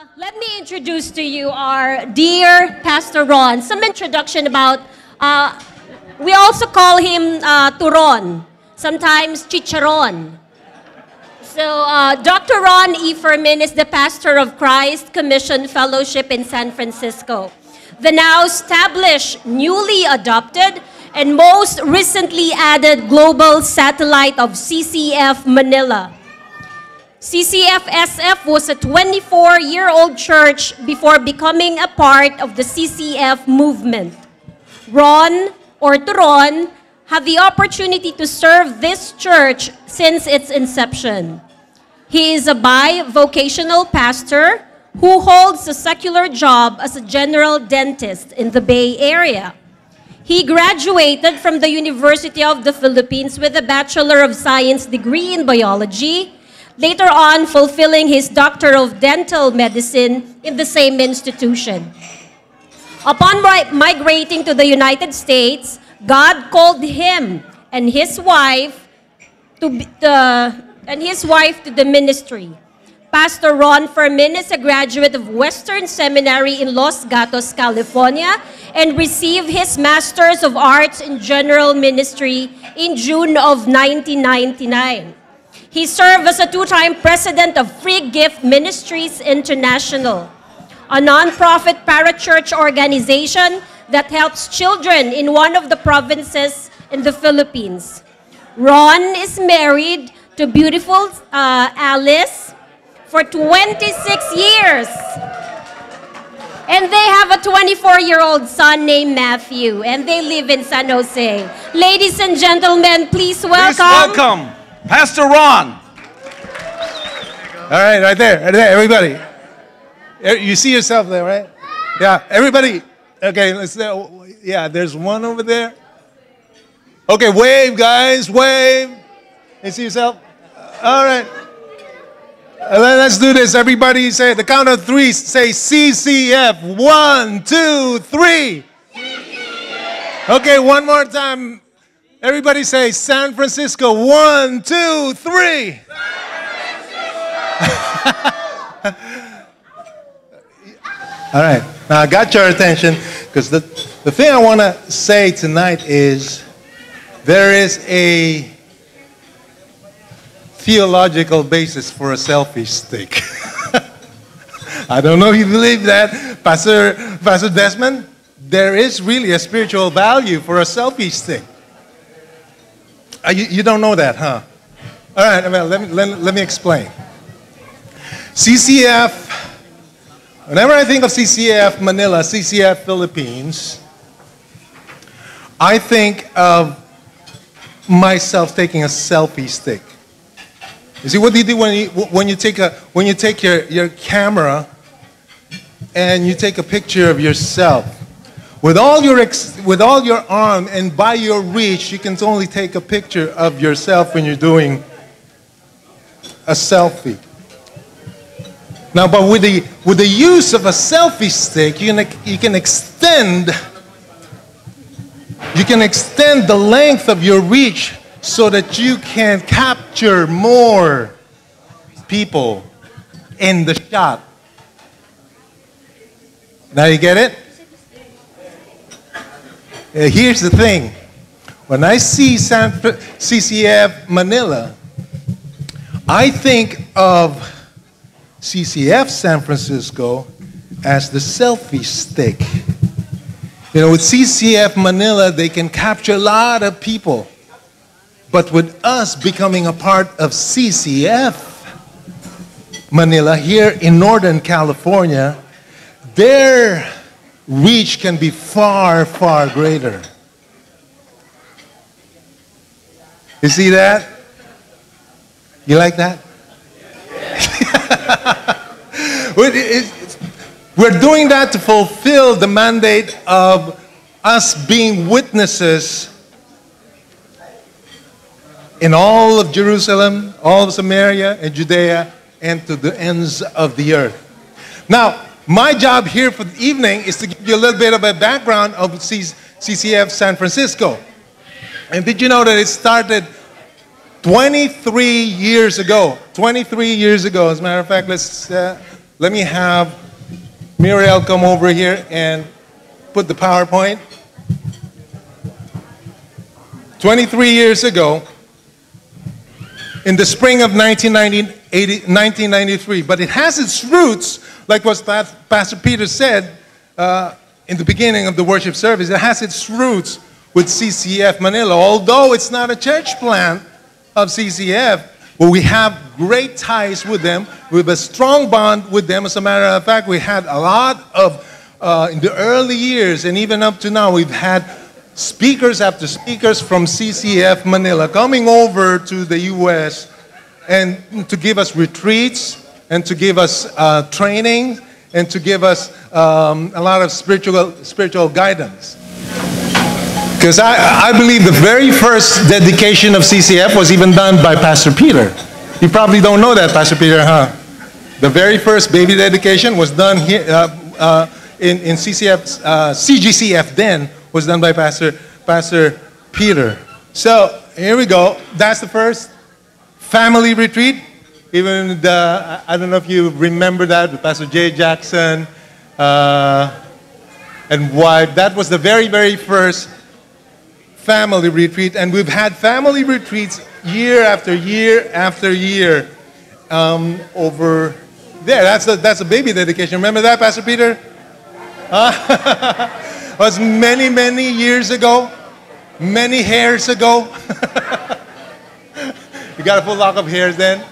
Let me introduce to you our dear Pastor Ron. Some introduction about, we also call him Turon, sometimes Chicharon. So Dr. Ron E. Fermin is the pastor of Christ Commission Fellowship in San Francisco, the now established, newly adopted, and most recently added global satellite of CCF Manila. CCF-SF was a 24-year-old church before becoming a part of the CCF movement. Ron, or Turon, had the opportunity to serve this church since its inception. He is a bi-vocational pastor who holds a secular job as a general dentist in the Bay Area. He graduated from the University of the Philippines with a Bachelor of Science degree in biology, later on fulfilling his Doctor of Dental Medicine in the same institution. Upon migrating to the United States, God called him and his wife to the ministry. Pastor Ron Fermin is a graduate of Western Seminary in Los Gatos, California, and received his Master's of Arts in General Ministry in June of 1999. He served as a two-time president of Free Gift Ministries International, a nonprofit parachurch organization that helps children in one of the provinces in the Philippines. Ron is married to beautiful Alice for 26 years. And they have a 24-year-old son named Matthew, and they live in San Jose. Ladies and gentlemen, please welcome Pastor Ron. All right, right there, everybody. You see yourself there, right? Yeah, everybody. Okay, let's. Yeah, there's one over there. Okay, wave, guys, wave. You see yourself? All right. Let's do this. Everybody say, the count of three, say CCF. 1, 2, 3. CCF. Okay, one more time. Everybody say San Francisco. 1, 2, 3. All right. Now I got your attention because the thing I want to say tonight is there is a theological basis for a selfie stick. I don't know if you believe that, Pastor Desmond. There is really a spiritual value for a selfie stick. You don't know that, huh? All right, well, let me explain. CCF, whenever I think of CCF Manila, CCF Philippines, I think of myself taking a selfie stick. You see, what do you do when you take your camera and you take a picture of yourself? With all your arm and by your reach, you can only take a picture of yourself when you're doing a selfie. Now, but with the use of a selfie stick, you can extend the length of your reach so that you can capture more people in the shot. Now you get it? Here's the thing. When I see CCF Manila, I think of CCF San Francisco as the selfie stick. You know, with CCF Manila, they can capture a lot of people. But with us becoming a part of CCF Manila here in Northern California, their reach can be far, far greater. You see that? You like that? We're doing that to fulfill the mandate of us being witnesses in all of Jerusalem, all of Samaria and Judea, and to the ends of the earth. Now, my job here for the evening is to give you a little bit of a background of CCF San Francisco. And did you know that it started 23 years ago? 23 years ago. As a matter of fact, let me have Muriel come over here and put the PowerPoint. 23 years ago, in the spring of 1993, but it has its roots, like what Pastor Peter said in the beginning of the worship service, it has its roots with CCF Manila. Although it's not a church plant of CCF, but we have great ties with them. We have a strong bond with them. As a matter of fact, we had a lot of, in the early years and even up to now, we've had speakers after speakers from CCF Manila coming over to the U.S. and to give us retreats and to give us training and to give us a lot of spiritual guidance. Because I believe the very first dedication of CCF was even done by Pastor Peter. You probably don't know that, Pastor Peter, huh? The very first baby dedication was done here in CGCF then, was done by Pastor Peter. So here we go. That's the first family retreat. Even I don't know if you remember that with Pastor Jay Jackson and wife. That was the very, very first family retreat, and we've had family retreats year after year after year over there. That's a baby dedication. Remember that, Pastor Peter? It was many, many years ago, many hairs ago. You got a full lock of hairs then.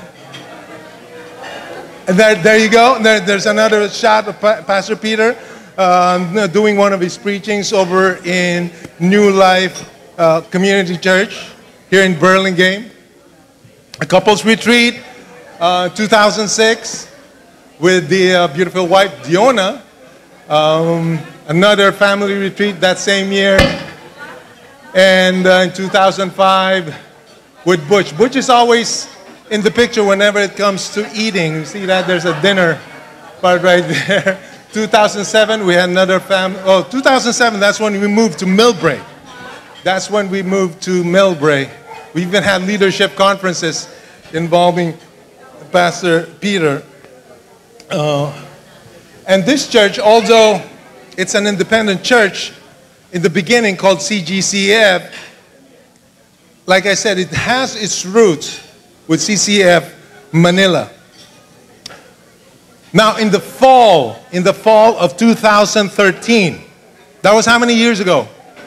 And there you go. There's another shot of Pastor Peter doing one of his preachings over in New Life Community Church here in Burlingame. A couples retreat, 2006, with the beautiful wife, Diona. Another family retreat that same year. And in 2005, with Butch. Butch is always in the picture whenever it comes to eating. You see that there's a dinner part right there. 2007, we had another family. Oh, 2007, that's when we moved to Millbrae. That's when we moved to Millbrae. We even had leadership conferences involving Pastor Peter. And this church, although it's an independent church in the beginning called CGCF, like I said, it has its roots with CCF Manila. Now, in the fall of 2013, that was how many years ago?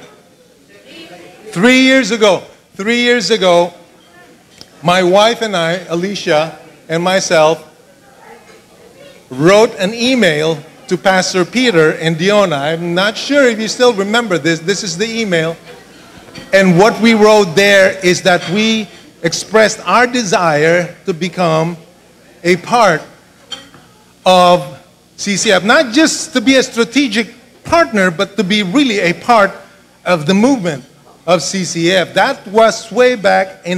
3 years ago. 3 years ago, my wife and I, Alicia and myself, wrote an email to Pastor Peter and Diona. I'm not sure if you still remember this. This is the email. And what we wrote there is that we expressed our desire to become a part of CCF. Not just to be a strategic partner, but to be really a part of the movement of CCF. That was way back in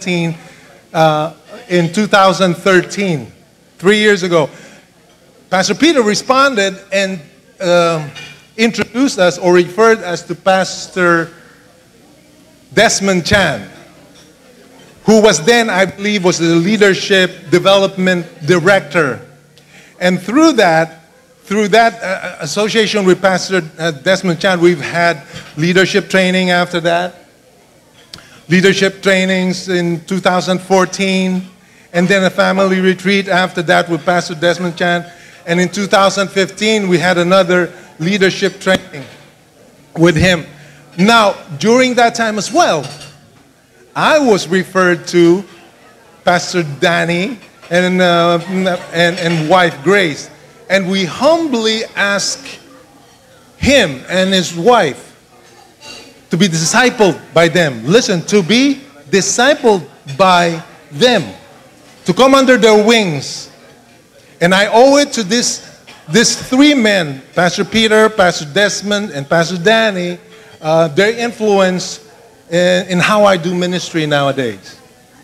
2013, 3 years ago. Pastor Peter responded and introduced us or referred us to Pastor Desmond Chan, who was then, I believe, was the leadership development director. And through that association with Pastor Desmond Chan, we've had leadership training after that. Leadership trainings in 2014, and then a family retreat after that with Pastor Desmond Chan. And in 2015, we had another leadership training with him. Now, during that time as well, I was referred to Pastor Danny and wife Grace. And we humbly asked him and his wife to be discipled by them. Listen, to be discipled by them, to come under their wings. And I owe it to these three men, Pastor Peter, Pastor Desmond, and Pastor Danny, their influence in how I do ministry nowadays.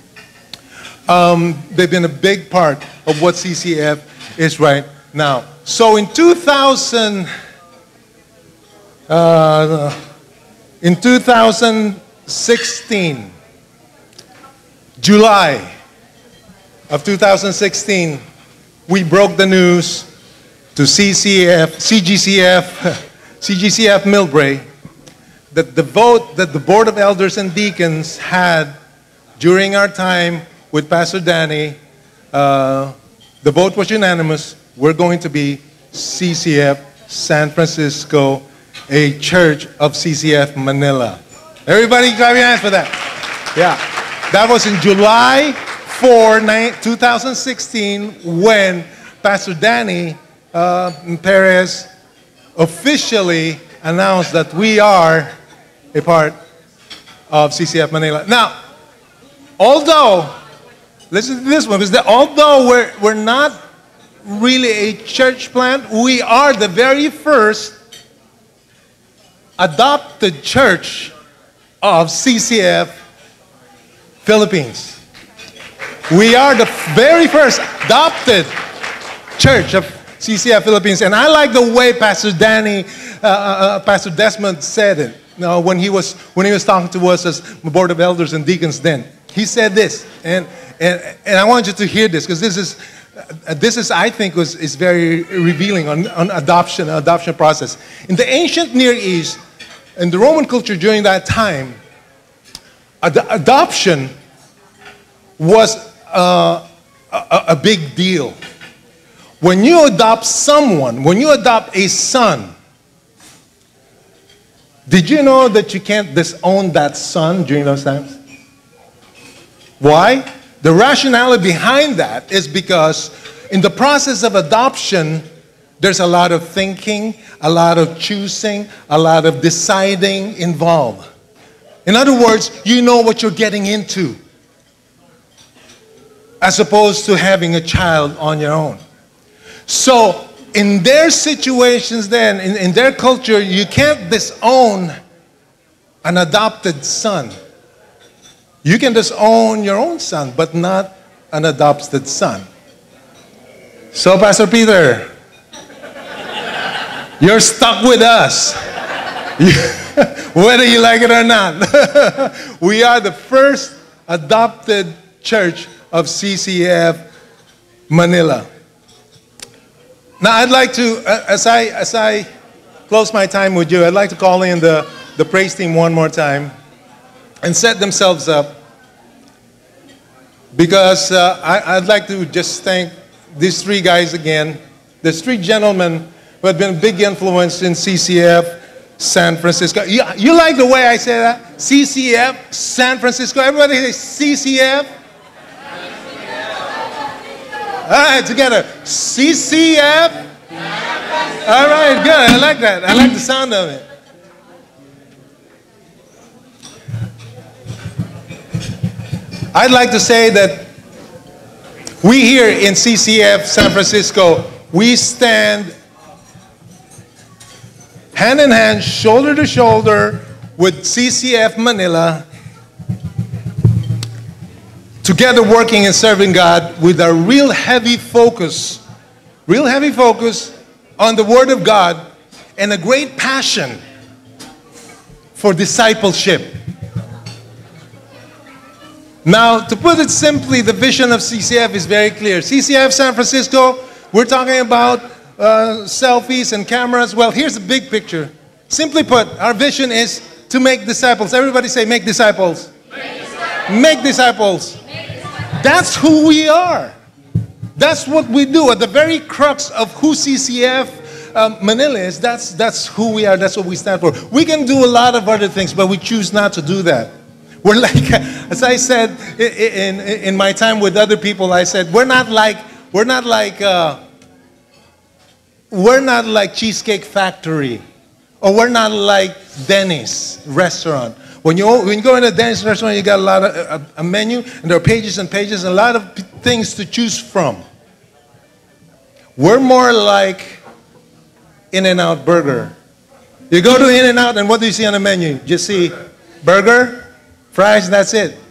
They've been a big part of what CCF is right now. So in 2016, July of 2016, we broke the news to CGCF Millbrae that the vote that the Board of Elders and Deacons had during our time with Pastor Danny, the vote was unanimous. We're going to be CCF San Francisco, a church of CCF Manila. Everybody clap your hands for that. Yeah. That was in July 4, 2016, when Pastor Danny Perez officially announced that we are a part of CCF Manila. Now, although, listen to this one, because although we're not really a church plant, we are the very first adopted church of CCF Philippines. We are the very first adopted church of CCF Philippines. And I like the way Pastor Danny, Pastor Desmond said it. When he was talking to us as the Board of Elders and Deacons then. He said this, and I want you to hear this, because this is I think is very revealing on adoption process. In the ancient Near East, in the Roman culture during that time, adoption was a big deal. When you adopt someone, when you adopt a son, did you know that you can't disown that son during those times? Why? The rationale behind that is because in the process of adoption, there's a lot of thinking, a lot of choosing, a lot of deciding involved. In other words, you know what you're getting into, as opposed to having a child on your own. So, in their situations then, in their culture, you can't disown an adopted son. You can disown your own son, but not an adopted son. So, Pastor Peter, you're stuck with us, whether you like it or not. We are the first adopted church of CCF Manila. Now, I'd like to, as I close my time with you, I'd like to call in the praise team one more time and set themselves up, because I'd like to just thank these three guys again. There's three gentlemen who have been a big influence in CCF San Francisco. You like the way I say that? CCF San Francisco. Everybody say CCF. All right, together. CCF. All right, good. I like that. I like the sound of it. I'd like to say that we here in CCF San Francisco, we stand hand in hand, shoulder to shoulder with CCF Manila, together working and serving God with a real heavy focus on the Word of God and a great passion for discipleship. Now, to put it simply, the vision of CCF is very clear. CCF San Francisco, we're talking about selfies and cameras. Well, here's the big picture. Simply put, our vision is to make disciples. Everybody say, make disciples. Make disciples. Make disciples. That's who we are. That's what we do. At the very crux of who CCF Manila is, that's who we are. That's what we stand for. We can do a lot of other things, but we choose not to do that. We're like, as I said in my time with other people, I said, we're not like Cheesecake Factory, or we're not like Denny's restaurant. When you go in a Denny's restaurant, you got a lot of a menu, and there are pages and pages, and a lot of things to choose from. We're more like In-N-Out Burger. You go to In-N-Out, and what do you see on the menu? You see burger, fries, and that's it.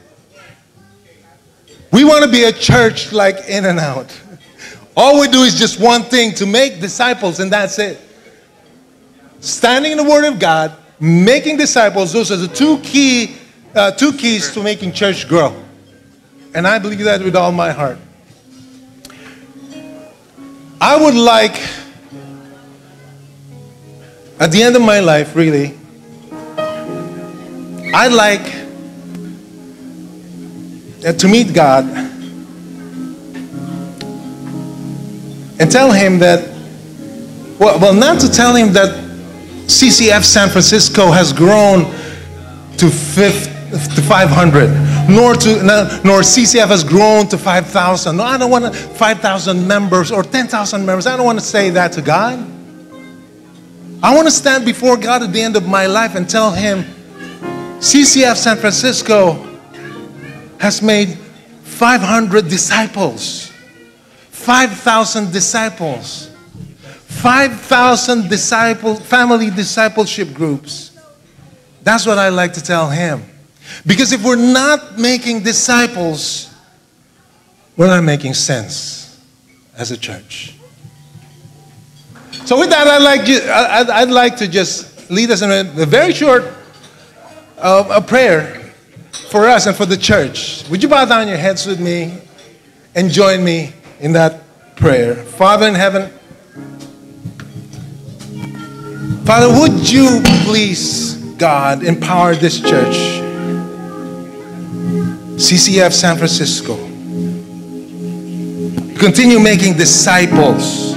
We want to be a church like In-N-Out. All we do is just one thing, to make disciples, and that's it. Standing in the Word of God, making disciples, those are the two keys to making church grow. And I believe that with all my heart. I would like, at the end of my life, really, I'd like to meet God and tell Him that, well, not to tell Him that CCF San Francisco has grown to 500, nor CCF has grown to 5,000. No, I don't want 5,000 members or 10,000 members. I don't want to say that to God. I want to stand before God at the end of my life and tell Him, CCF San Francisco has made 500 disciples, 5,000 disciples, 5,000 family discipleship groups. That's what I like to tell Him. Because if we're not making disciples, we're not making sense as a church. So with that, I'd like to just lead us in a very short a prayer for us and for the church. Would you bow down your heads with me and join me in that prayer? Father in heaven, Father, would you please, God, empower this church, CCF San Francisco, continue making disciples.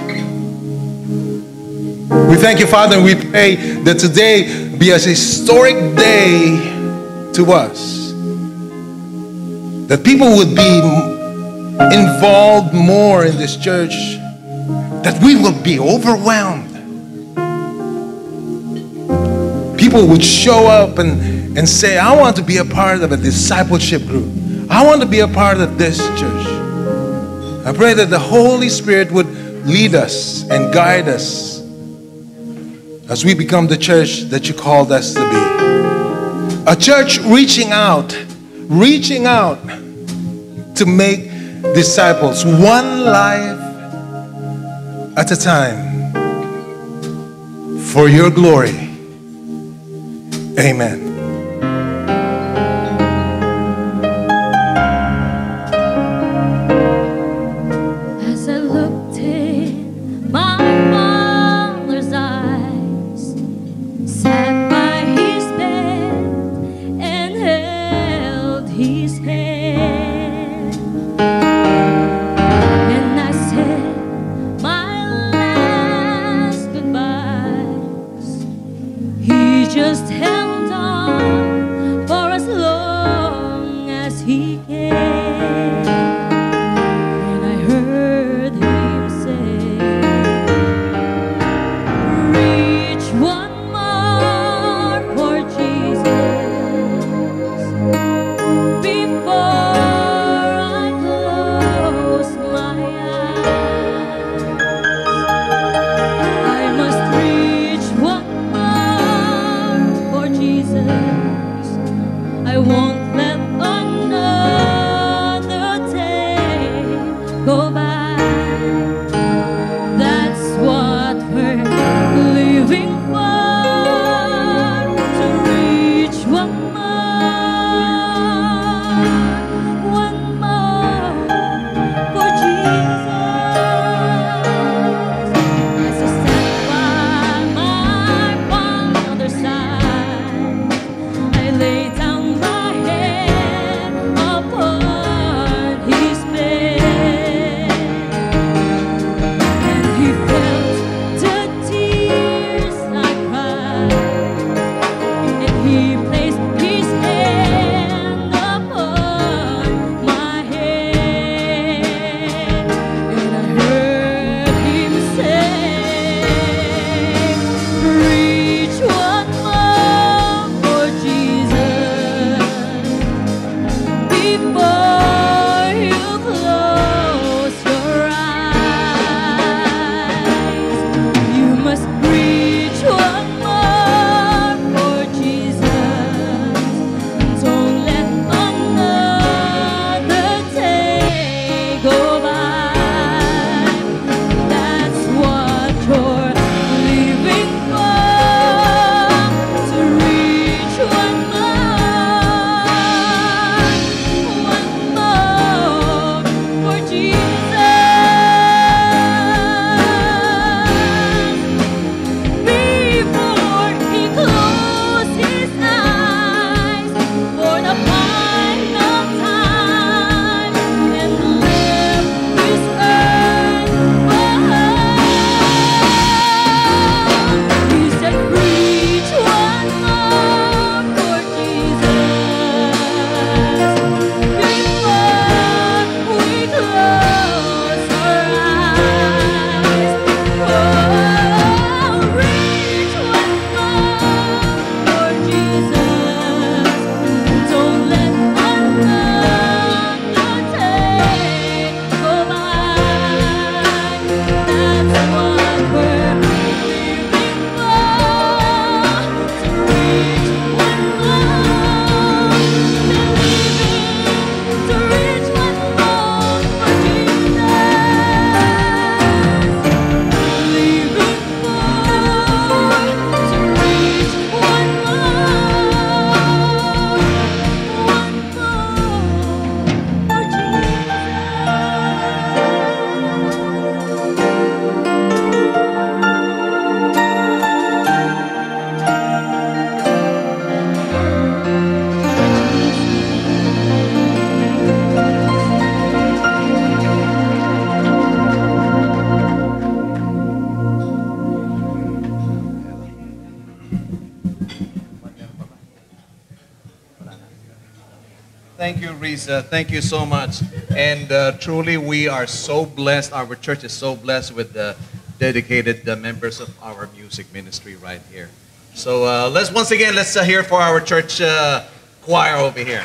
We thank you, Father, and we pray that today be a historic day to us. That people would be involved more in this church. That we will be overwhelmed. People would show up and say, I want to be a part of a discipleship group. I want to be a part of this church. I pray that the Holy Spirit would lead us and guide us as we become the church that you called us to be. A church reaching out to make disciples, one life at a time, for your glory. Amen. As I looked in my Father's eyes, sat by His bed and held His hand, and I said my last goodbyes. He just held on Thank you, Risa. Thank you so much. And truly, we are so blessed. Our church is so blessed with the dedicated members of our music ministry right here. So let's once again, let's hear for our church choir over here.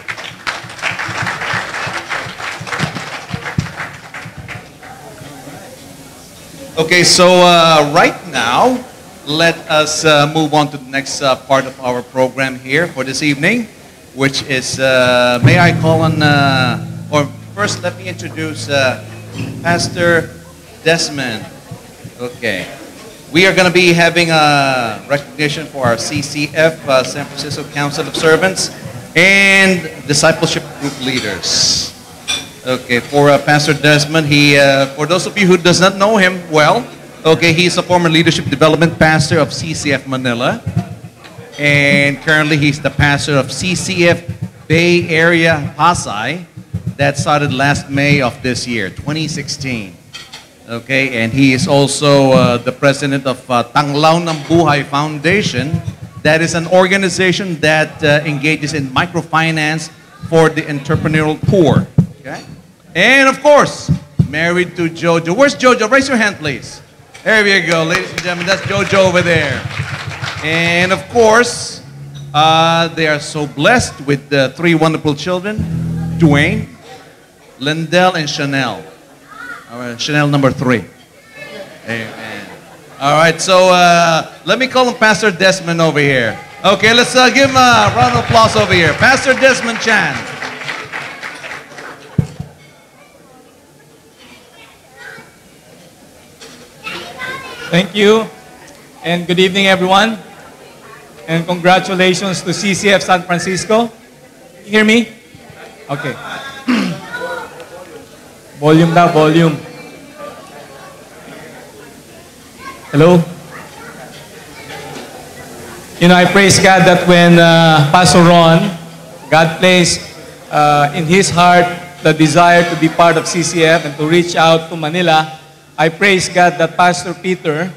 Okay, so right now, let us move on to the next part of our program here for this evening, which is, may I call on, or first let me introduce Pastor Desmond. Okay. We are going to be having a recognition for our CCF, San Francisco Council of Servants, and discipleship group leaders. Okay, for Pastor Desmond, he, for those of you who does not know him well, okay, he's a former leadership development pastor of CCF Manila, and currently he's the pastor of CCF Bay Area Pasay, that started last May of this year, 2016. Okay, and he is also the president of Tanglaw ng Buhay Foundation. That is an organization that engages in microfinance for the entrepreneurial poor. Okay, and of course, married to Jojo. Where's Jojo? Raise your hand, please. There you go, ladies and gentlemen. That's Jojo over there. And of course, they are so blessed with the three wonderful children, Dwayne, Lindell, and Chanel. All right, Chanel number 3. Amen. All right, so let me call him Pastor Desmond over here. Okay, let's give him a round of applause over here. Pastor Desmond Chan. Thank you, and good evening, everyone. And congratulations to CCF San Francisco. You hear me? Okay. Volume daw, volume. Hello? You know, I praise God that when Pastor Ron, God placed in his heart the desire to be part of CCF and to reach out to Manila, I praise God that Pastor Peter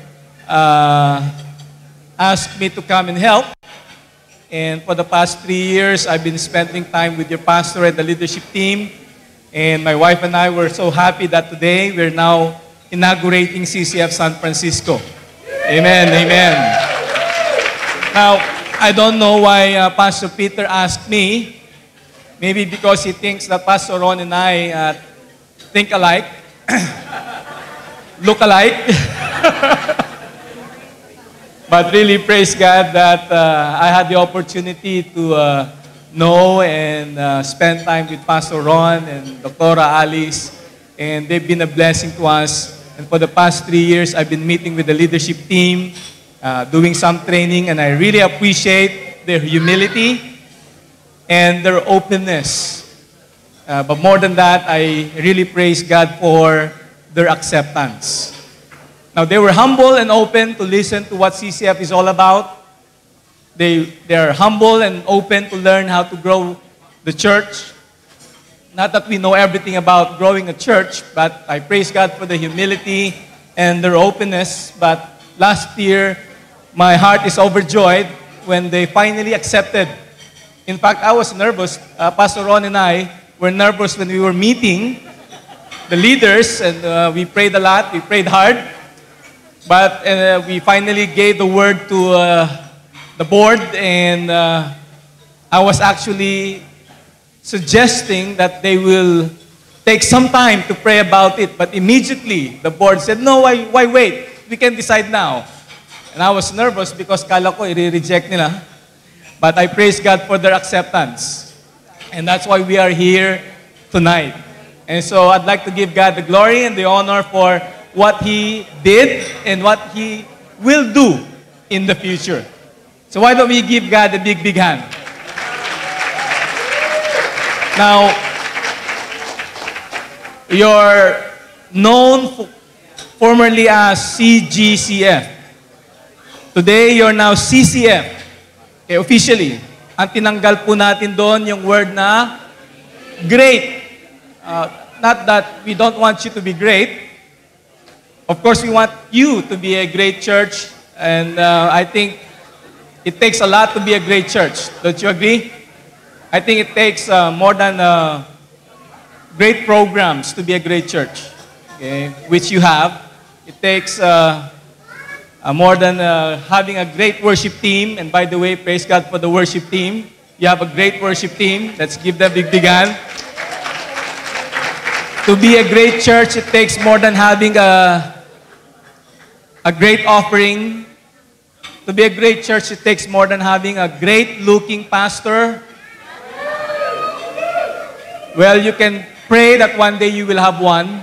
asked me to come and help. And for the past 3 years, I've been spending time with your pastor and the leadership team. And my wife and I were so happy that today we're now inaugurating CCF San Francisco. Amen, amen. Now, I don't know why Pastor Peter asked me. Maybe because he thinks that Pastor Ron and I think alike, look alike. But really praise God that I had the opportunity to know and spend time with Pastor Ron and Dr. Alice, and they've been a blessing to us. And for the past 3 years, I've been meeting with the leadership team, doing some training, and I really appreciate their humility and their openness. But more than that, I really praise God for their acceptance. Now, they were humble and open to listen to what CCF is all about. They are humble and open to learn how to grow the church. Not that we know everything about growing a church, but I praise God for the humility and their openness. But last year, my heart is overjoyed when they finally accepted. In fact, I was nervous. Pastor Ron and I were nervous when we were meeting the leaders, and we prayed a lot, we prayed hard. But we finally gave the word to the board, and I was actually suggesting that they will take some time to pray about it. But immediately, the board said, no, why wait? We can decide now. And I was nervous because kala ko i-reject nila. But I praise God for their acceptance. And that's why we are here tonight. And so I'd like to give God the glory and the honor for what He did and what He will do in the future. So why don't we give God a big, big hand? Now, you're known formerly as CGCF. Today, you're now CCF. Okay, officially. Ang tinanggal po natin doon yung word na great. Not that we don't want you to be great. Of course, we want you to be a great church. And I think it takes a lot to be a great church. Don't you agree? I think it takes more than great programs to be a great church, okay, which you have. It takes more than having a great worship team. And by the way, praise God for the worship team. You have a great worship team. Let's give them a big hand. To be a great church, it takes more than having a great offering. To be a great church, it takes more than having a great-looking pastor. Well, you can pray that one day you will have one.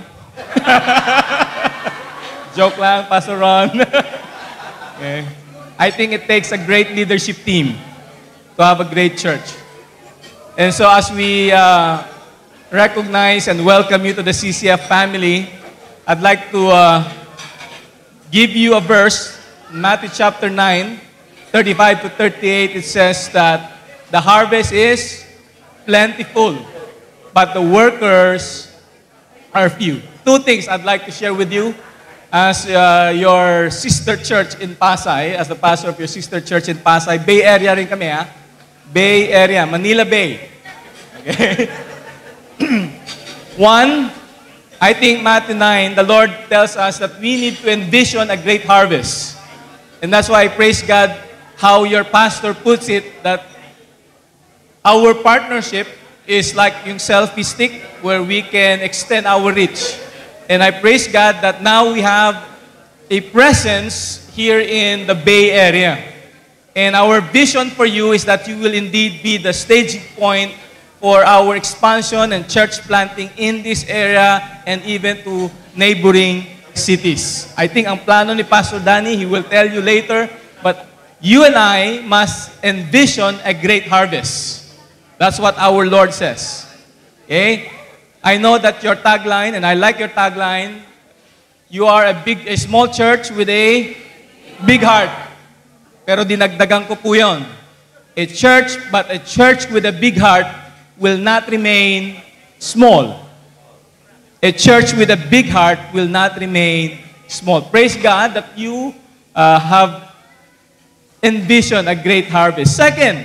Joke lang, Pastor Ron. Okay. I think it takes a great leadership team to have a great church. And so as we recognize and welcome you to the CCF family, I'd like to give you a verse. Matthew chapter 9, 35 to 38, it says that the harvest is plentiful, but the workers are few. Two things I'd like to share with you as your sister church in Pasay, as the pastor of your sister church in Pasay. Bay Area rin kami, ha? Bay Area, Manila Bay. Okay? One, I think Matthew 9, the Lord tells us that we need to envision a great harvest. And that's why I praise God how your pastor puts it, that our partnership is like yung selfie stick where we can extend our reach. And I praise God that now we have a presence here in the Bay Area. And our vision for you is that you will indeed be the staging point for our expansion and church planting in this area and even to neighboring cities. I think ang plano ni Pastor Danny, he will tell you later, but you and I must envision a great harvest. That's what our Lord says. Okay? I know that your tagline, and I like your tagline, you are a small church with a big heart. Pero dinagdagan ko po yun. A church with a big heart will not remain small. A church with a big heart will not remain small. Praise God that you have envisioned a great harvest. Second,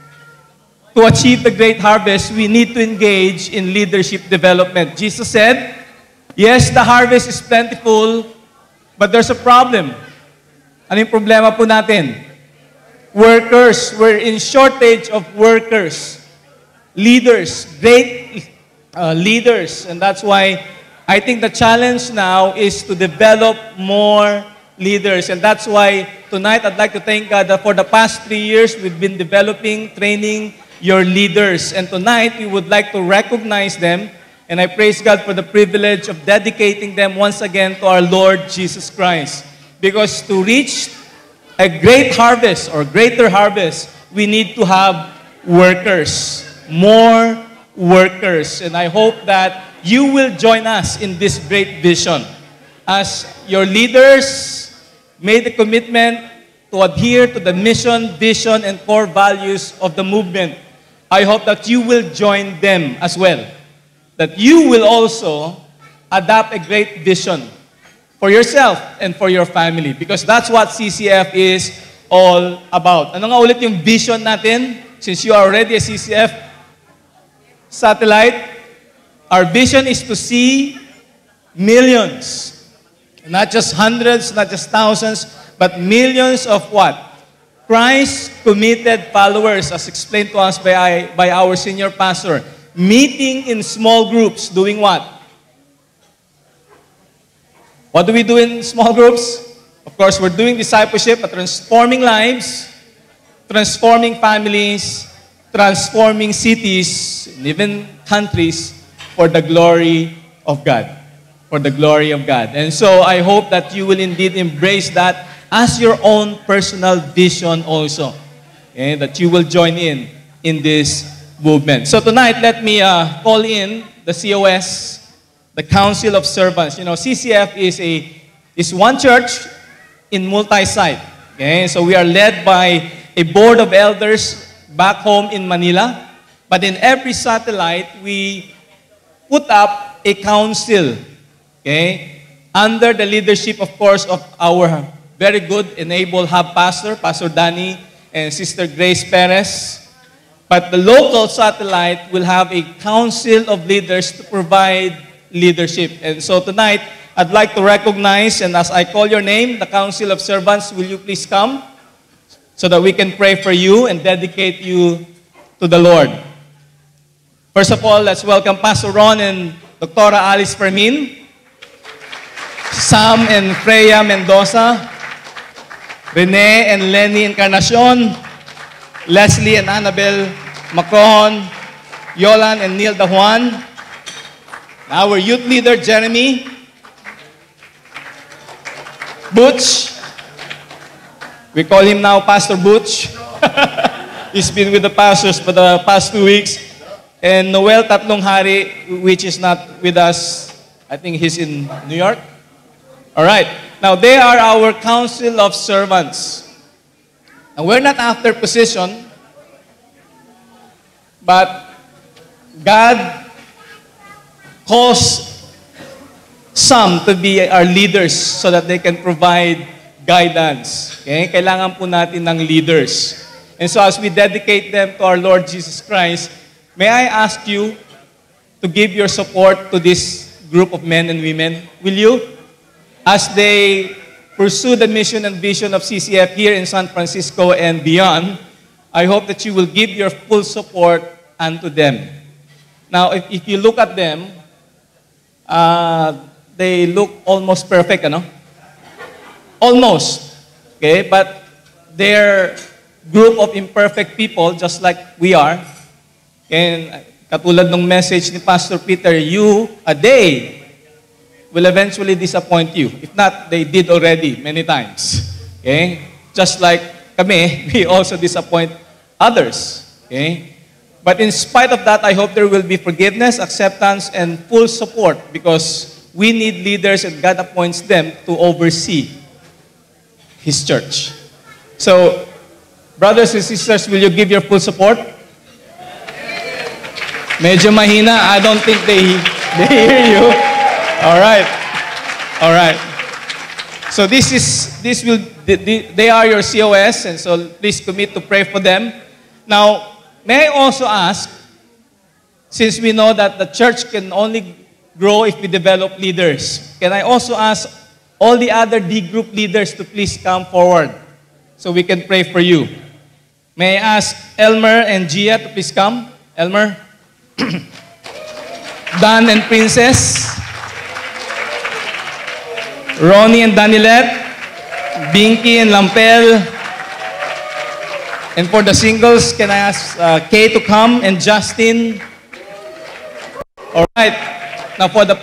to achieve the great harvest, we need to engage in leadership development. Jesus said, yes, the harvest is plentiful, but there's a problem. Ano yung problema po natin? Workers. We're in shortage of workers. Leaders. Great leaders. And that's why I think the challenge now is to develop more leaders. And that's why tonight I'd like to thank God that for the past 3 years we've been developing, training your leaders. And tonight we would like to recognize them. And I praise God for the privilege of dedicating them once again to our Lord Jesus Christ. Because to reach a great harvest or greater harvest, we need to have workers. More workers. And I hope that you will join us in this great vision. As your leaders made the commitment to adhere to the mission, vision, and core values of the movement, I hope that you will join them as well. That you will also adopt a great vision for yourself and for your family. Because that's what CCF is all about. Ano nga ulit yung vision natin? Since you are already a CCF satellite, our vision is to see millions. Not just hundreds, not just thousands, but millions of what? Christ-committed followers, as explained to us by our senior pastor. Meeting in small groups, doing what? What do we do in small groups? Of course, we're doing discipleship, but transforming lives, transforming families, transforming cities, and even countries for the glory of God. For the glory of God. And so I hope that you will indeed embrace that as your own personal vision also. Okay? That you will join in this movement. So tonight, let me call in the COS, the Council of Servants. You know, CCF is one church in multi-site. Okay? So we are led by a board of elders back home in Manila. But in every satellite, we put up a council. Okay? Under the leadership, of course, of our very good and able hub pastor, Pastor Danny and Sister Grace Perez. But the local satellite will have a council of leaders to provide leadership. And so tonight, I'd like to recognize, and as I call your name, the Council of Servants, will you please come so that we can pray for you and dedicate you to the Lord. First of all, let's welcome Pastor Ron and Dr. Alice Fermin, Sam and Freya Mendoza, Rene and Lenny Encarnacion, Leslie and Annabel Macron, Yolan and Neil Dajuan, our youth leader, Jeremy, Butch, we call him now Pastor Butch. He's been with the pastors for the past 2 weeks. And Noel Tatlong Hari, which is not with us. I think he's in New York. All right. Now, they are our council of servants. And we're not after position, but God calls some to be our leaders so that they can provide guidance. Okay? Kailangan po natin ng leaders. And so as we dedicate them to our Lord Jesus Christ, may I ask you to give your support to this group of men and women? Will you? As they pursue the mission and vision of CCF here in San Francisco and beyond, I hope that you will give your full support unto them. Now, if you look at them, they look almost perfect, ano? Almost. Okay? But they're group of imperfect people, just like we are. And katulad ng message ni Pastor Peter, a day will eventually disappoint you. If not, they did already many times. Okay? Just like kami, we also disappoint others. Okay? But in spite of that, I hope there will be forgiveness, acceptance, and full support because we need leaders and God appoints them to oversee His church. So, brothers and sisters, will you give your full support? Medyo mahina. I don't think they hear you. All right. All right. So they are your COS, and so please commit to pray for them. Now, may I also ask, since we know that the church can only grow if we develop leaders, can I also ask all the other D group leaders to please come forward so we can pray for you? May I ask Elmer and Gia to please come? Elmer? Dan and Princess? Ronnie and Danilette? Binky and Lampel? And for the singles, can I ask Kay to come and Justin? All right. Now for the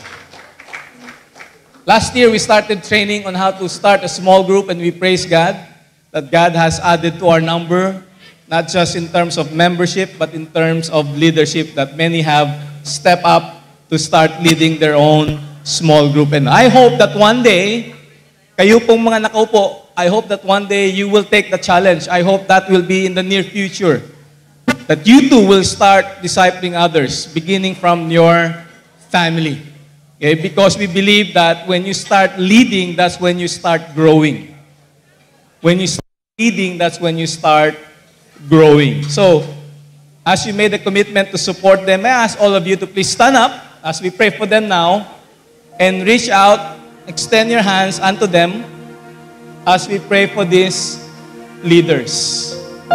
last year we started training on how to start a small group, and we praise God that God has added to our number, not just in terms of membership, but in terms of leadership, that many have stepped up to start leading their own small group. And I hope that one day, kayo pong mga nakaupo, I hope that one day you will take the challenge. I hope that will be in the near future. That you too will start discipling others, beginning from your family. Okay? Because we believe that when you start leading, that's when you start growing. When you start leading, that's when you start growing. So, as you made a commitment to support them, I ask all of you to please stand up as we pray for them now and reach out, extend your hands unto them as we pray for these leaders.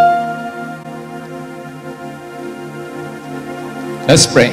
Let's pray.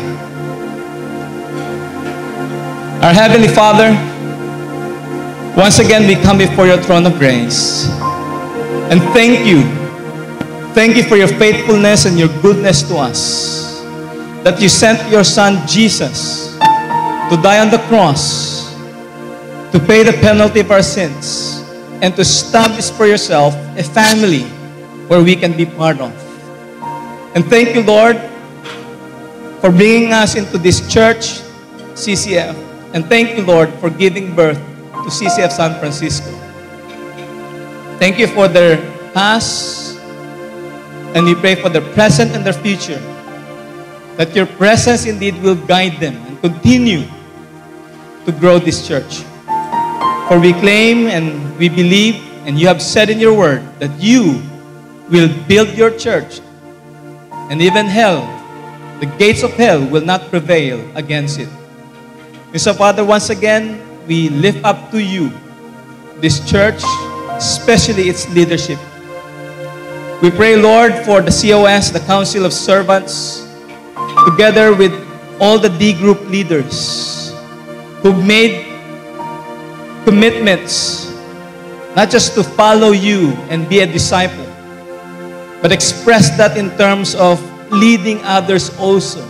Our Heavenly Father, once again we come before your throne of grace and thank you. Thank you for your faithfulness and your goodness to us. That you sent your Son Jesus to die on the cross, to pay the penalty of our sins, and to establish for yourself a family where we can be part of. And thank you, Lord, for bringing us into this church, CCF. And thank you, Lord, for giving birth to CCF San Francisco. Thank you for their past, and we pray for their present and their future, that your presence indeed will guide them and continue to grow this church. For we claim and we believe, and you have said in your word, that you will build your church And even hell, the gates of hell will not prevail against it. And so, Father, once again, we lift up to you this church, especially its leadership. We pray, Lord, for the COS, the Council of Servants, together with all the D group leaders who've made commitments, not just to follow you and be a disciple, but express that in terms of leading others also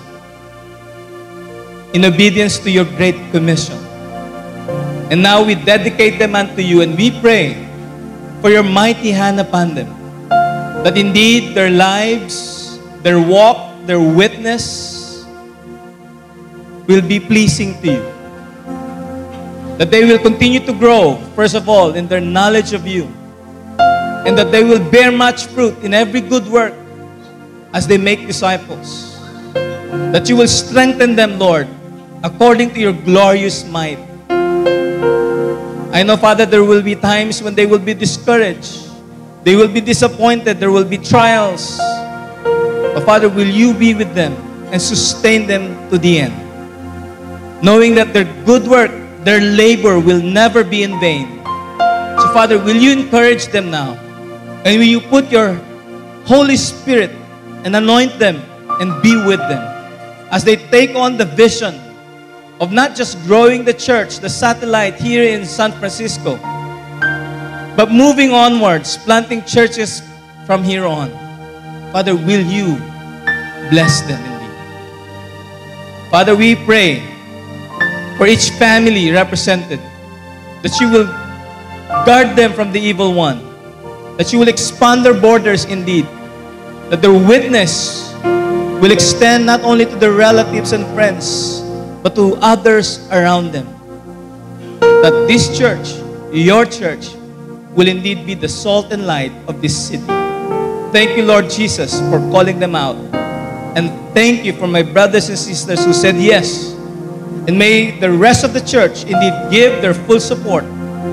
in obedience to your great commission. And now we dedicate them unto you, and we pray for your mighty hand upon them, that indeed their lives, their walk, their witness will be pleasing to you. That they will continue to grow, first of all, in their knowledge of you, and that they will bear much fruit in every good work as they make disciples. That you will strengthen them, Lord, according to your glorious might. I know, Father, there will be times when they will be discouraged. They will be disappointed. There will be trials. But Father, will you be with them and sustain them to the end? Knowing that their good work, their labor will never be in vain. So Father, will you encourage them now? And will you put your Holy Spirit and anoint them and be with them as they take on the vision of not just growing the church, the satellite here in San Francisco, but moving onwards, planting churches from here on. Father, will you bless them indeed? Father, we pray for each family represented, that you will guard them from the evil one, that you will expand their borders indeed, that their witness will extend not only to their relatives and friends, but to others around them. That this church, your church, will indeed be the salt and light of this city. Thank you, Lord Jesus, for calling them out. And thank you for my brothers and sisters who said yes. And may the rest of the church indeed give their full support.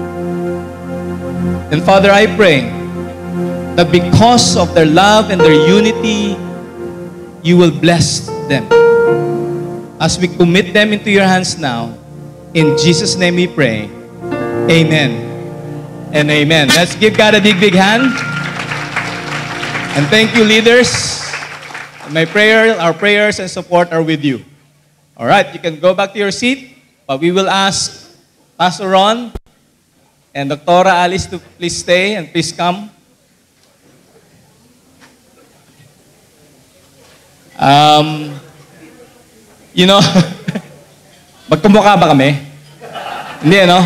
And Father, I pray that because of their love and their unity, you will bless them. As we commit them into your hands now, in Jesus' name we pray. Amen and amen. Let's give God a big hand. And thank you, leaders. Our prayers and support are with you. All right, you can go back to your seat, but we will ask Pastor Ron and Dr. Alice to please stay and please come. You know, magkamukha ba kami? Hindi, ano?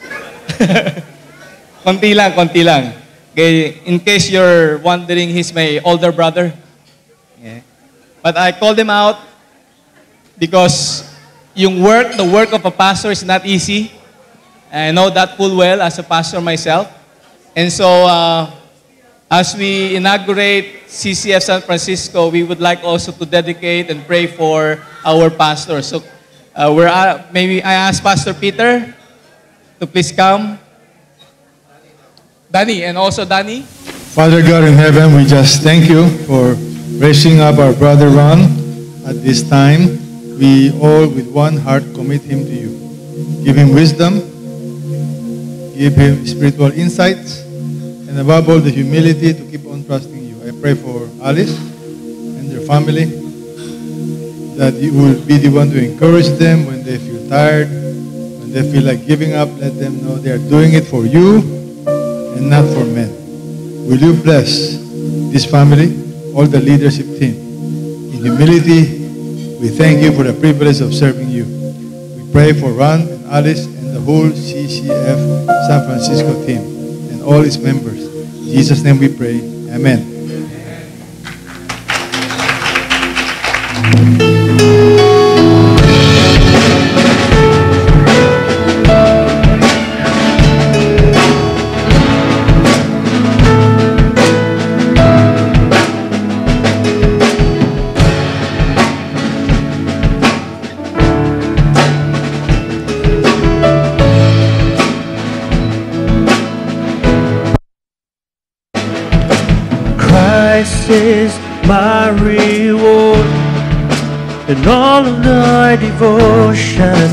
Konti lang. Okay, in case you're wondering, he's my older brother. Yeah. But I called him out because the work of a pastor is not easy. I know that full well as a pastor myself. And so, as we inaugurate CCF San Francisco, we would like also to dedicate and pray for our pastor. So, maybe I ask Pastor Peter to please come. Danny, and also Danny. Father God in heaven, we just thank you for raising up our brother Ron at this time. We all with one heart commit him to you. Give him wisdom, give him spiritual insights, and above all the humility to keep on trusting you. I pray for Alice and their family, that you will be the one to encourage them when they feel tired, when they feel like giving up. Let them know they are doing it for you and not for men. Will you bless this family, all the leadership team? In humility, we thank you for the privilege of serving you. We pray for Ron and Alice and the whole CCF San Francisco team and all its members. In Jesus' name we pray. Amen. Christ is my reward and all of thy devotion.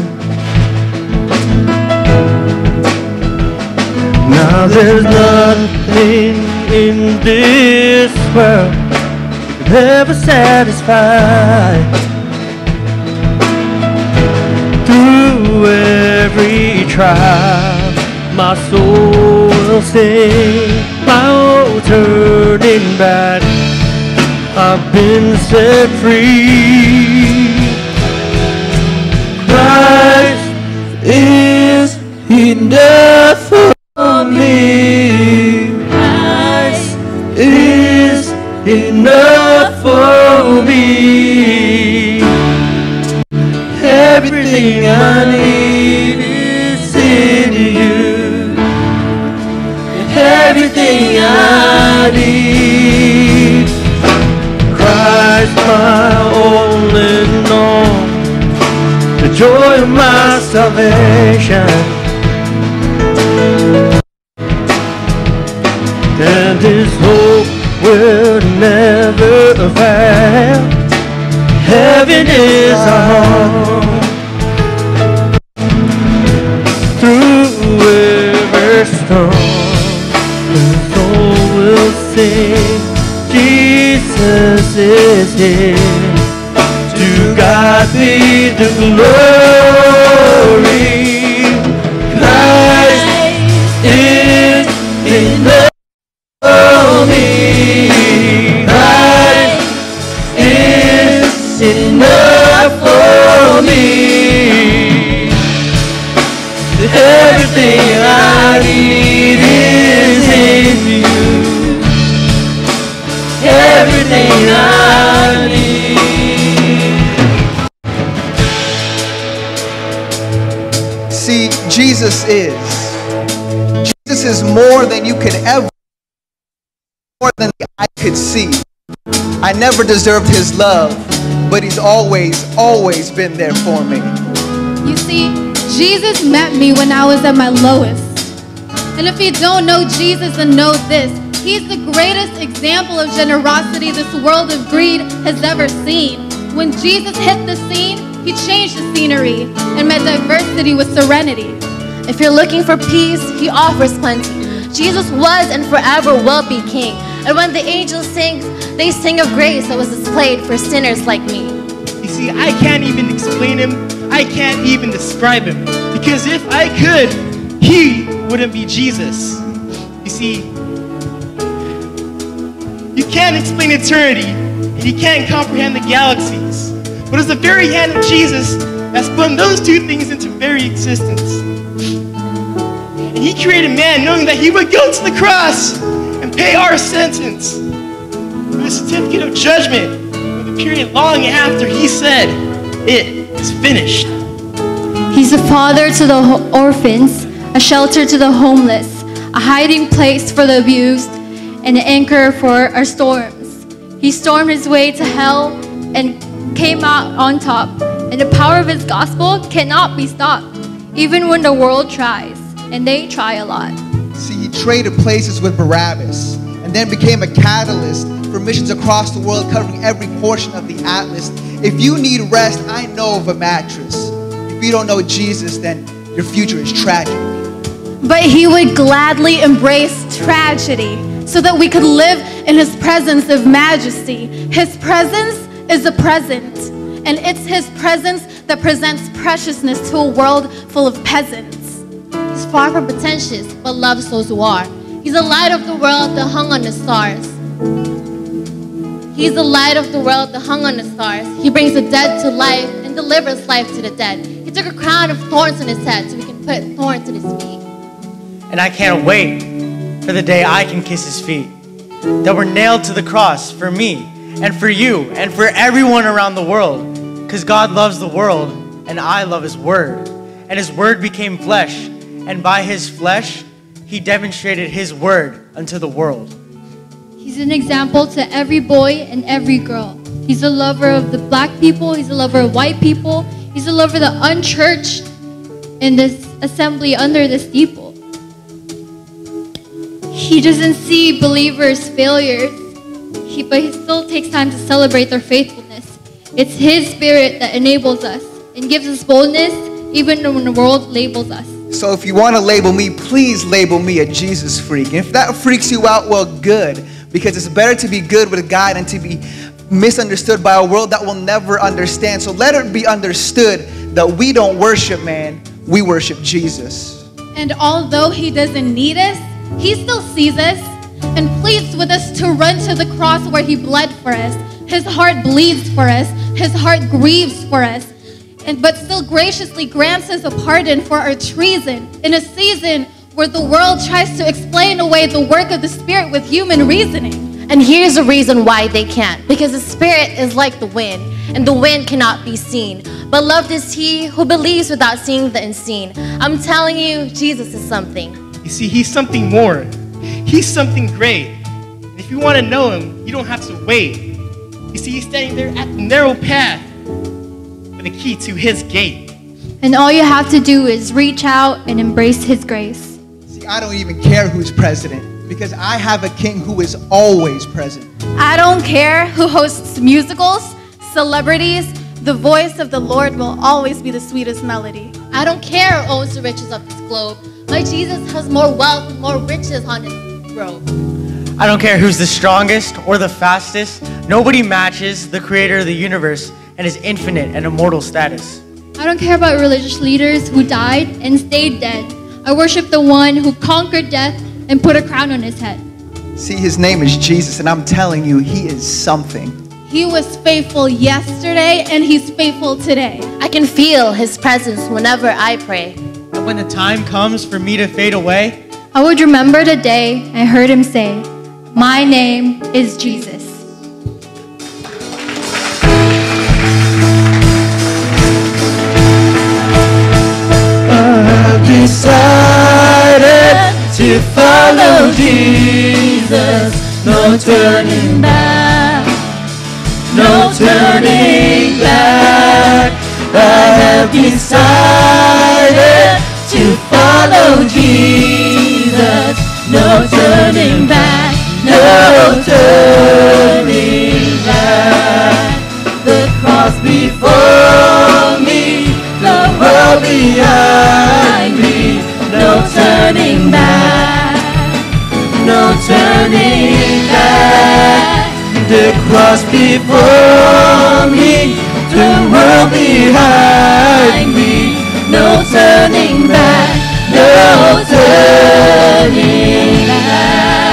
Now there's nothing in this world that can ever satisfy. Through every trial, my soul will sing, my whole turning back. I've been set free. Christ is enough for me. Christ is enough for me. Everything I need is in you. Everything I need. Christ, my all in all, the joy of my salvation. And His hope will never fail. Heaven is our home. Through every storm, the soul will sing, Jesus is here. To God be the glory. Christ is enough for me. Christ is enough for me. Everything I need is in you. Everything I need. See, Jesus is more than you could ever, more than the eye could see. I never deserved His love, but He's always, always been there for me. You see, Jesus met me when I was at my lowest. And if you don't know Jesus and know this, He's the greatest example of generosity this world of greed has ever seen. When Jesus hit the scene, He changed the scenery and met diversity with serenity. If you're looking for peace, He offers plenty. Jesus was and forever will be King. And when the angels sing, they sing of grace that was displayed for sinners like me. You see, I can't even explain Him. I can't even describe Him. Because if I could, He wouldn't be Jesus. You see, you can't explain eternity, and you can't comprehend the galaxies. But it's the very hand of Jesus that spun those two things into very existence. And He created man knowing that He would go to the cross and pay our sentence with a certificate of judgment with a period long after He said, "It is finished." He's a father to the orphans, a shelter to the homeless, a hiding place for the abused, and an anchor for our storms. He stormed His way to hell and came out on top. And the power of His gospel cannot be stopped, even when the world tries. And they try a lot. See, He traded places with Barabbas and then became a catalyst for missions across the world, covering every portion of the atlas. If you need rest, I know of a mattress. If you don't know Jesus, then your future is tragic. But He would gladly embrace tragedy so that we could live in His presence of majesty. His presence is a present, and it's His presence that presents preciousness to a world full of peasants. He's far from pretentious, but loves those who are. He's the light of the world that hung on the stars. He's the light of the world that hung on the stars. He brings the dead to life and delivers life to the dead. He took a crown of thorns on His head so we can put thorns in His feet. And I can't wait for the day I can kiss His feet that were nailed to the cross for me and for you and for everyone around the world. Because God loves the world and I love His word. And His word became flesh. And by His flesh, He demonstrated His word unto the world. He's an example to every boy and every girl. He's a lover of the black people. He's a lover of white people. He's a lover of the unchurched in this assembly under the steeple. He doesn't see believers' failures. but he still takes time to celebrate their faithfulness. It's his spirit that enables us and gives us boldness even when the world labels us. So if you want to label me, please label me a Jesus freak. And if that freaks you out, well, good. Because it's better to be good with God than to be misunderstood by a world that will never understand. So let it be understood that we don't worship man, we worship Jesus. And although he doesn't need us, he still sees us and pleads with us to run to the cross where he bled for us. His heart bleeds for us. His heart grieves for us. But still graciously grants us a pardon for our treason in a season where the world tries to explain away the work of the Spirit with human reasoning. And here's the reason why they can't. Because the Spirit is like the wind, and the wind cannot be seen. But loved is he who believes without seeing the unseen. I'm telling you, Jesus is something. You see, he's something more. He's something great. And if you want to know him, you don't have to wait. You see, he's standing there at the narrow path with the key to his gate. And all you have to do is reach out and embrace his grace. See, I don't even care who's president because I have a king who is always present. I don't care who hosts musicals, celebrities, the voice of the Lord will always be the sweetest melody. I don't care who owns the riches of this globe. My Jesus has more wealth and more riches on his robe. I don't care who's the strongest or the fastest. Nobody matches the creator of the universe and his infinite and immortal status. I don't care about religious leaders who died and stayed dead. I worship the one who conquered death and put a crown on his head. See, his name is Jesus, and I'm telling you, he is something. He was faithful yesterday, and he's faithful today. I can feel his presence whenever I pray. And when the time comes for me to fade away, I would remember the day I heard him say, "My name is Jesus." Decided to follow Jesus, no turning back, no turning back. I have decided to follow Jesus, no turning back, no turning back. The cross before me, the world behind me, no turning back, no turning back. The cross before me, the world behind me, no turning back, no turning back.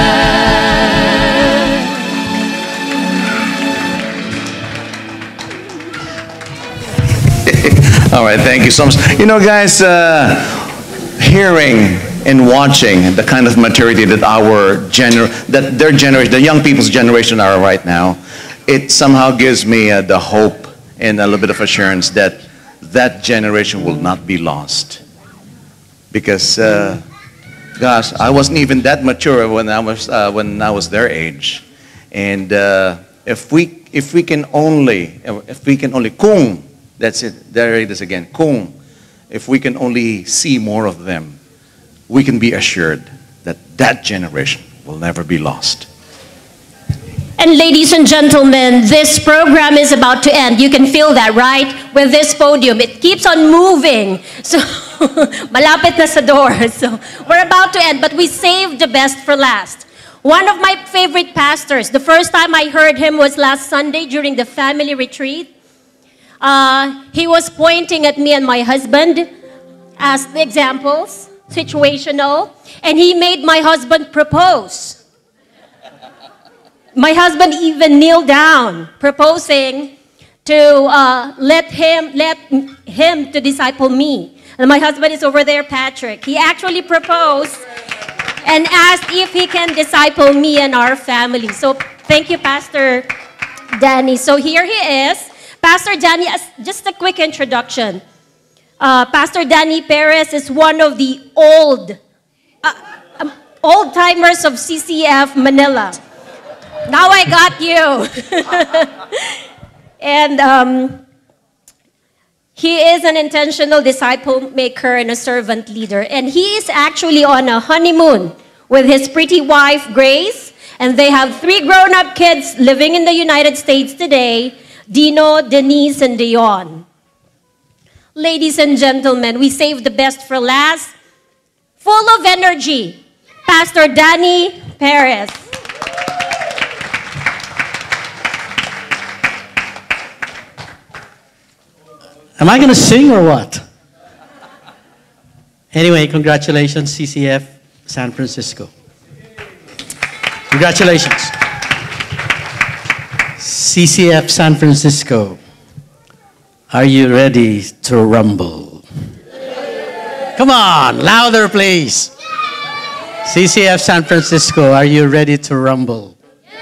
All right, thank you so much. You know, guys, hearing and watching the kind of maturity that their generation, the young people's generation are right now, it somehow gives me the hope and a little bit of assurance that that generation will not be lost. Because, gosh, I wasn't even that mature when I was their age, and if we can only, kung, that's it, there it is again, kung, if we can only see more of them, we can be assured that that generation will never be lost. And ladies and gentlemen, this program is about to end. You can feel that, right? With this podium, it keeps on moving. So, malapit na sa door. So, we're about to end, but we saved the best for last. One of my favorite pastors, the first time I heard him was last Sunday during the family retreat. He was pointing at me and my husband as the examples, situational, and he made my husband propose. My husband even kneeled down, proposing to let him to disciple me. And my husband is over there, Patrick. He actually proposed and asked if he can disciple me and our family. So thank you, Pastor Danny. So here he is. Pastor Danny, just a quick introduction. Pastor Danny Perez is one of the old-timers of CCF Manila. Now I got you. And he is an intentional disciple maker and a servant leader. And he is actually on a honeymoon with his pretty wife, Grace. And they have 3 grown-up kids living in the United States today, Dino, Denise, and Dion. Ladies and gentlemen, we saved the best for last. Full of energy, Pastor Danny Perez. Am I going to sing or what? Anyway, congratulations, CCF San Francisco. Congratulations. CCF San Francisco, are you ready to rumble? Come on, louder please. CCF San Francisco, are you ready to rumble?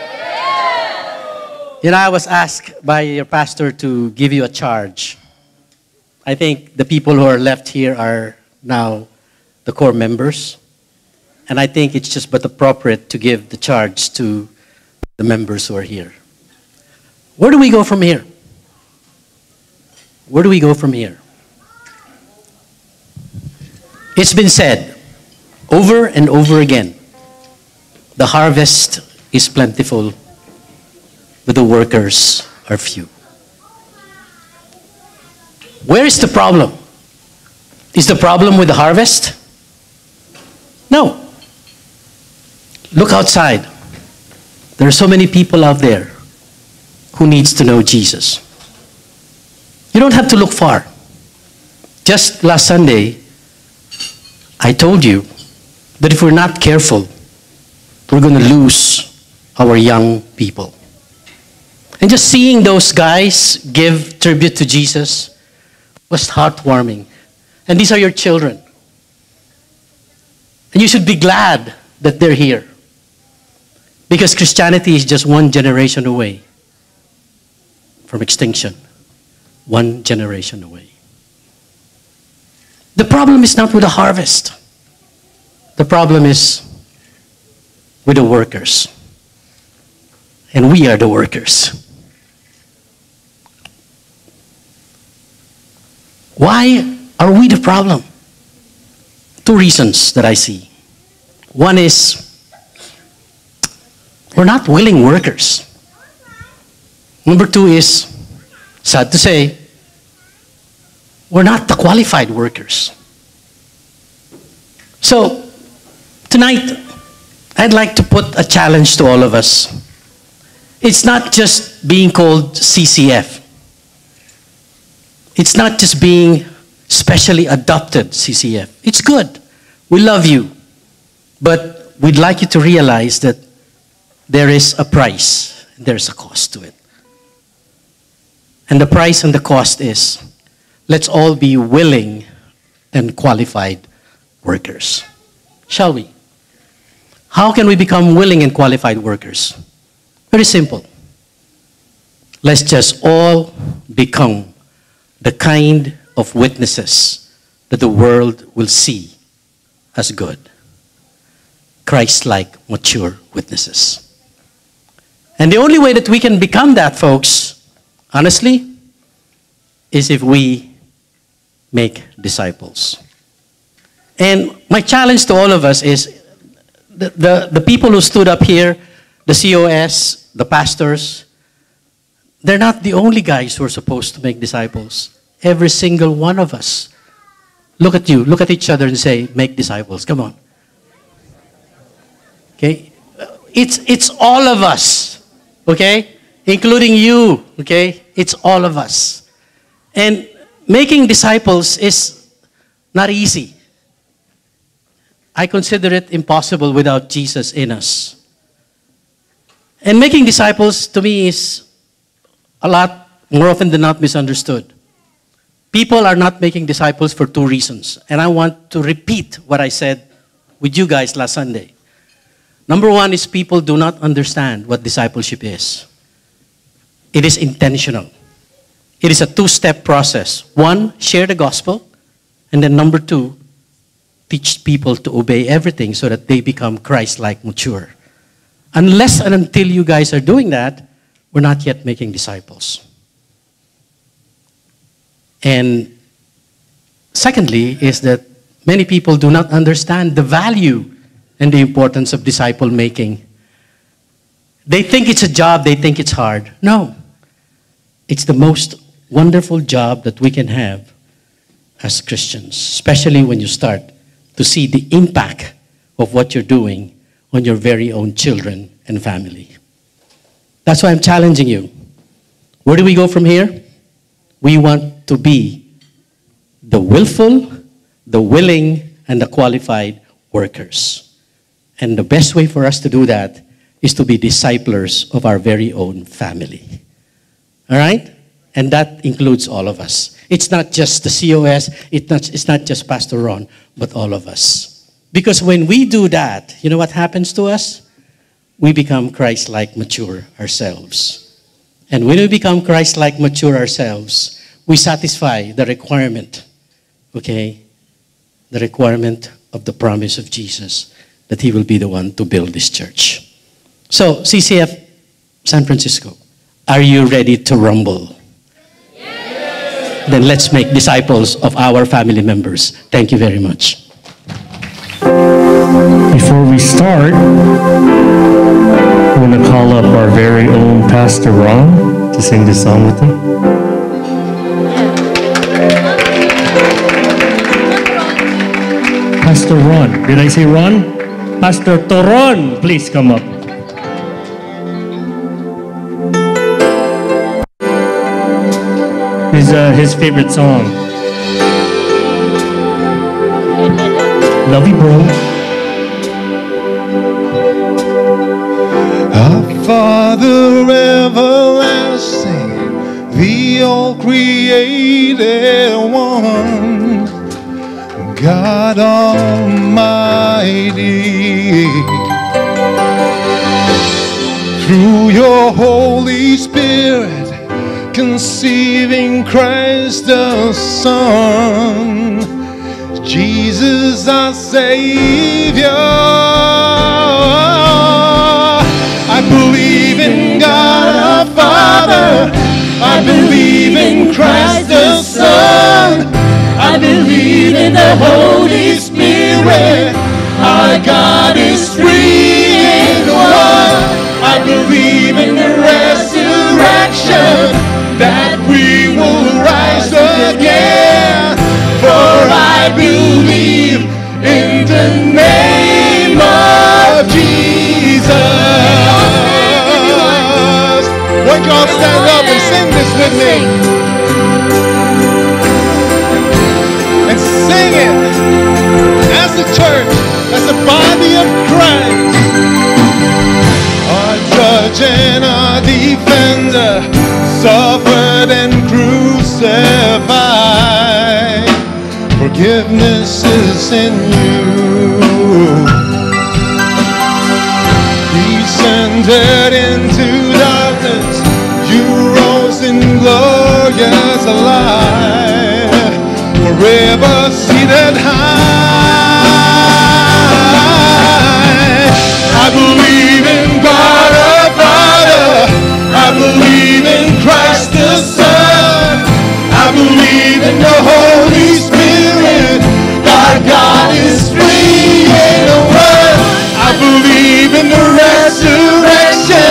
You know, I was asked by your pastor to give you a charge. I think the people who are left here are now the core members. And I think it's just but appropriate to give the charge to the members who are here. Where do we go from here? Where do we go from here? It's been said over and over again, the harvest is plentiful, but the workers are few. Where is the problem? Is the problem with the harvest? No. Look outside. There are so many people out there who needs to know Jesus. You don't have to look far. Just last Sunday, I told you that if we're not careful, we're going to lose our young people. And just seeing those guys give tribute to Jesus was heartwarming. And these are your children. And you should be glad that they're here. Because Christianity is just one generation away from extinction. One generation away. The problem is not with the harvest. The problem is with the workers. And we are the workers. Why are we the problem? 2 reasons that I see. One is, we're not willing workers. Number 2 is, sad to say, we're not the qualified workers. So, tonight, I'd like to put a challenge to all of us. It's not just being called CCF. It's not just being specially adopted CCF. It's good. We love you. But we'd like you to realize that there is a price. There's a cost to it. And the price and the cost is, let's all be willing and qualified workers. Shall we? How can we become willing and qualified workers? Very simple. Let's just all become the kind of witnesses that the world will see as good. Christ-like, mature witnesses. And the only way that we can become that, folks, honestly, is if we make disciples. And my challenge to all of us is, the people who stood up here, the COS, the pastors, they're not the only guys who are supposed to make disciples. Every single one of us. Look at you, look at each other and say, make disciples. Come on. Okay? It's all of us. Okay? Including you. Okay? It's all of us. And making disciples is not easy. I consider it impossible without Jesus in us. And making disciples to me is a lot more often than not misunderstood. People are not making disciples for 2 reasons. And I want to repeat what I said with you guys last Sunday. Number 1 is people do not understand what discipleship is. It is intentional. It is a 2-step process. 1, share the gospel. And then number 2, teach people to obey everything so that they become Christ-like mature. Unless and until you guys are doing that, we're not yet making disciples. And secondly is that many people do not understand the value and the importance of disciple making They think it's a job, they think it's hard. No. It's the most wonderful job that we can have as Christians, especially when you start to see the impact of what you're doing on your very own children and family. That's why I'm challenging you. Where do we go from here? We want to be the willful, the willing, and the qualified workers. And the best way for us to do that is to be disciplers of our very own family. All right? And that includes all of us. It's not just the COS, it's not just Pastor Ron, but all of us. Because when we do that, you know what happens to us? We become Christ-like mature ourselves. And when we become Christ-like mature ourselves, we satisfy the requirement, okay? The requirement of the promise of Jesus that He will be the one to build this church. So, CCF San Francisco, are you ready to rumble? Yes. Then let's make disciples of our family members. Thank you very much. Before we start, I'm going to call up our very own Pastor Ron to sing this song with him. Pastor Ron. Did I say Ron? Pastor Toron, please come up. His favorite song. Love you, bro. Our Father everlasting, the all-created one, God Almighty, through your Holy Spirit, conceiving Christ the Son, Jesus our Savior. I believe in God our Father, I believe in Christ the Son, I believe in the Holy Spirit, our God is three in one. I believe in the resurrection, that we will rise again, for I believe in the name of Jesus. Why don't you all stand up and sing this with me? And sing it as the church, as the body of Christ. Our judge and our defender suffered and crucified. Forgiveness is in you. Descended into darkness, you rose in glorious light, forever seated high. I believe in God our Father, I believe in Christ the Son, I believe in the Holy Spirit, our God is three in one. I believe in the resurrection,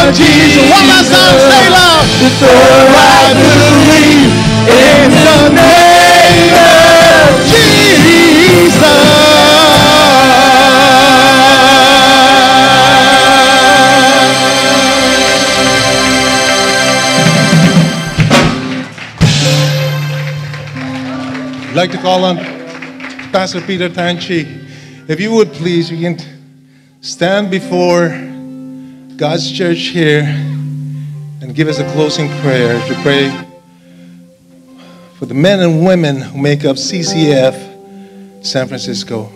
of Jesus. One last time, say loud. So I believe in the name of Jesus. I'd like to call on Pastor Peter Tanchi. If you would please, we can stand before God's church here and give us a closing prayer to pray for the men and women who make up CCF San Francisco.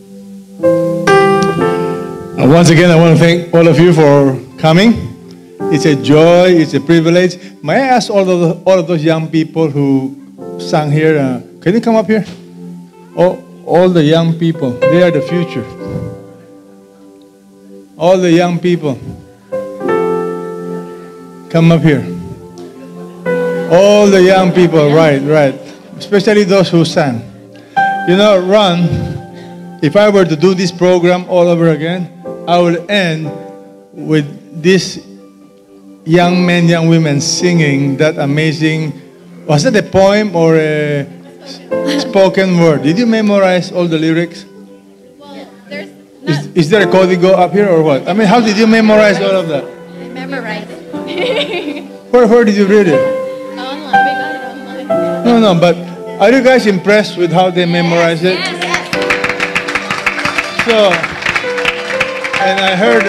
Once again, I want to thank all of you for coming. It's a joy, it's a privilege. May I ask all of those young people who sang here, can you come up here? All the young people, they are the future. All the young people, come up here. All the young people, right. Especially those who sang. You know, Ron, if I were to do this program all over again, I would end with these young men, young women singing that amazing, was it a poem or a spoken word? Did you memorize all the lyrics? Well, there's Is there a código up here or what? I mean, how did you memorize all of that? I memorized it. Where did you read it? Online. We got it online. No, but are you guys impressed with how they memorize it? Yes. So, and I heard,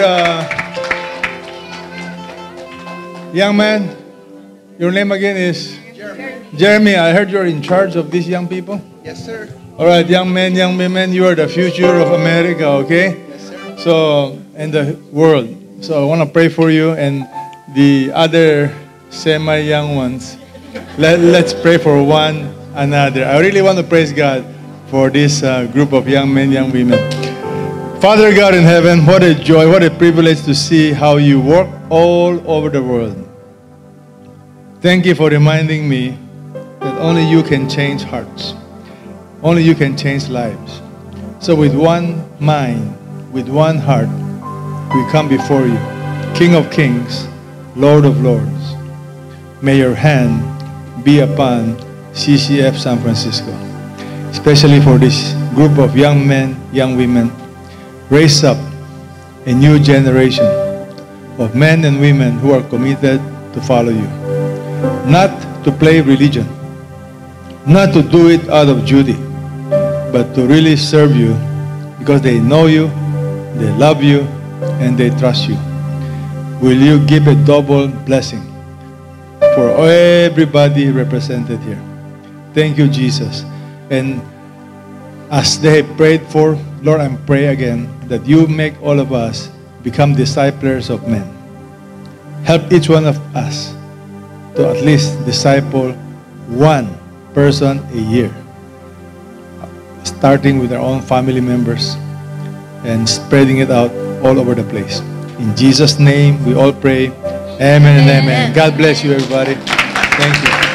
young man, your name again is? Jeremy. I heard you're in charge of these young people? Yes, sir. All right, young men, young women, you are the future of America, okay? Yes, sir. So, and the world. So I want to pray for you and the other semi-young ones. Let's pray for one another. I really want to praise God for this group of young men, young women. Father God in heaven, what a joy, what a privilege to see how you work all over the world. Thank you for reminding me that only you can change hearts. Only you can change lives. So with one mind, with one heart, we come before you, King of Kings, Lord of Lords. May your hand be upon CCF San Francisco, especially for this group of young men, young women. Raise up a new generation of men and women who are committed to follow you. Not to play religion, not to do it out of duty, but to really serve you because they know you, they love you, and they trust you. Will you give a double blessing for everybody represented here? Thank you, Jesus. And as they prayed for, Lord, I pray again that you make all of us become disciples of men. Help each one of us to at least disciple one person a year, starting with our own family members and spreading it out all over the place. In Jesus' name, we all pray. Amen and amen. God bless you, everybody. Thank you.